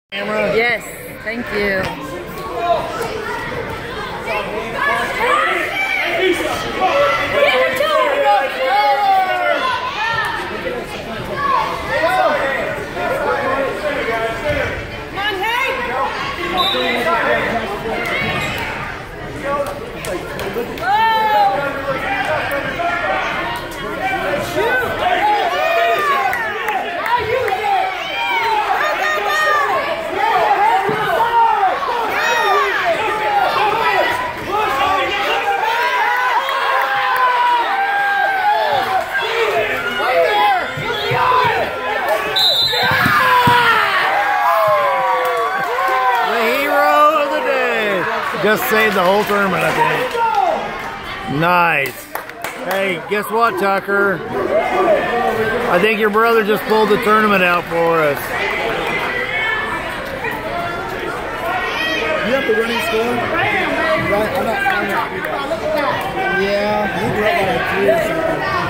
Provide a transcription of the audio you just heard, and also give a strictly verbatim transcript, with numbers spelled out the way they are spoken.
Camera? Yes, thank you. Just saved the whole tournament, I think. Nice. Hey, guess what, Tucker? I think your brother just pulled the tournament out for us. You have the running score? Right, I'm not, I'm not. Yeah, I think we're up by like three or something.